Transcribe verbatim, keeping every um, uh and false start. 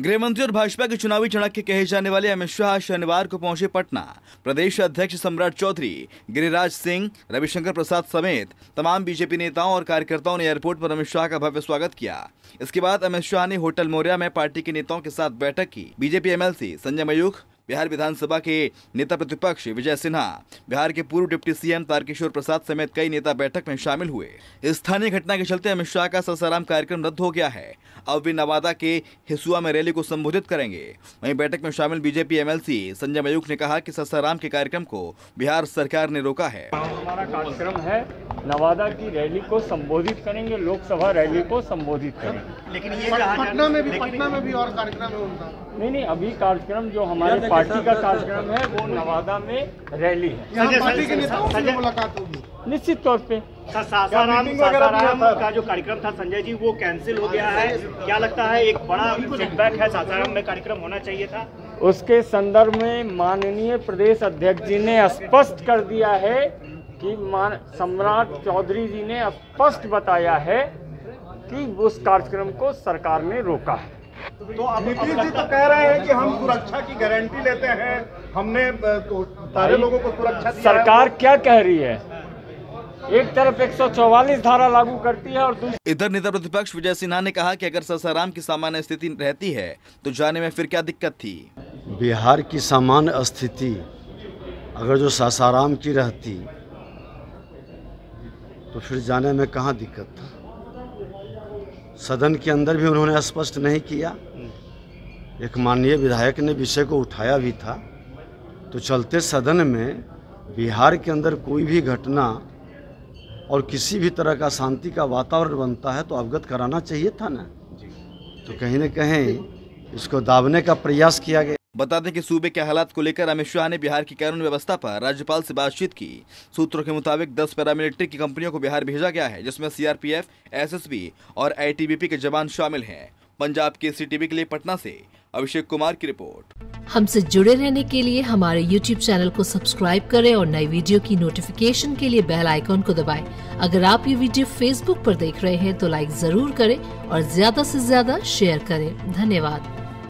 गृह मंत्री और भाजपा के चुनावी चाणक्य कहे जाने वाले अमित शाह शनिवार को पहुंचे पटना। प्रदेश अध्यक्ष सम्राट चौधरी, गिरिराज सिंह, रविशंकर प्रसाद समेत तमाम बीजेपी नेताओं और कार्यकर्ताओं ने एयरपोर्ट पर अमित शाह का भव्य स्वागत किया। इसके बाद अमित शाह ने होटल मौर्या में पार्टी के नेताओं के साथ बैठक की। बीजेपी एमएलसी संजय मयूख, बिहार विधानसभा के नेता प्रतिपक्ष विजय सिन्हा, बिहार के पूर्व डिप्टी सीएम तारकिशोर प्रसाद समेत कई नेता बैठक में शामिल हुए। स्थानीय घटना के चलते अमित शाह का सासाराम कार्यक्रम रद्द हो गया है। अब वे नवादा के हिसुआ में रैली को संबोधित करेंगे। वहीं बैठक में शामिल बीजेपी एमएलसी संजय मयूख ने कहा कि सासाराम के कार्यक्रम को बिहार सरकार ने रोका है। हमारा कार्यक्रम है, नवादा की रैली को संबोधित करेंगे, लोकसभा रैली को संबोधित करेंगे। लेकिन ये पटना में भी पटना में भी और कार्यक्रम है उनका। नहीं नहीं, अभी कार्यक्रम जो हमारे पार्टी का कार्यक्रम है वो नवादा में रैली है। पार्टी के नेताओं से मुलाकात होगी निश्चित तौर पे। सासाराम सासाराम का जो कार्यक्रम था संजय जी वो कैंसिल हो गया है, क्या लगता है एक बड़ा सेटबैक है? सासाराम में कार्यक्रम होना चाहिए था। उसके संदर्भ में माननीय प्रदेश अध्यक्ष जी ने स्पष्ट कर दिया है कि मान सम्राट चौधरी जी ने स्पष्ट बताया है कि उस कार्यक्रम को सरकार ने रोका है। तो अब नीतीश जी तो कह रहे हैं कि हम सुरक्षा की गारंटी लेते हैं, हमने तो सारे लोगों को सुरक्षा दी। सरकार क्या कह रही है? एक तरफ एक सौ चौवालीस धारा लागू करती है और दूसरी। इधर नेता प्रतिपक्ष विजय सिन्हा ने कहा कि अगर सासाराम की सामान्य स्थिति रहती है तो जाने में फिर क्या दिक्कत थी। बिहार की सामान्य स्थिति अगर जो सासाराम की रहती तो फिर जाने में कहाँ दिक्कत था। सदन के अंदर भी उन्होंने स्पष्ट नहीं किया। एक माननीय विधायक ने विषय को उठाया भी था। तो चलते सदन में बिहार के अंदर कोई भी घटना और किसी भी तरह का शांति का वातावरण बनता है तो अवगत कराना चाहिए था ना। तो कहीं न कहीं इसको दाबने का प्रयास किया गया। बता दें कि सूबे के हालात को लेकर अमित शाह ने बिहार की कानून व्यवस्था पर राज्यपाल से बातचीत की। सूत्रों के मुताबिक दस पैरामिलिट्री की कंपनियों को बिहार भेजा गया है, जिसमें सीआरपीएफ, एसएसबी और आईटीबीपी के जवान शामिल हैं। पंजाब के सीटीवी के लिए पटना से अभिषेक कुमार की रिपोर्ट। हमसे जुड़े रहने के लिए हमारे यूट्यूब चैनल को सब्सक्राइब करें और नई वीडियो की नोटिफिकेशन के लिए बेल आइकॉन को दबाएं। अगर आप ये वीडियो फेसबुक पर देख रहे हैं तो लाइक जरूर करें और ज्यादा से ज्यादा शेयर करें। धन्यवाद।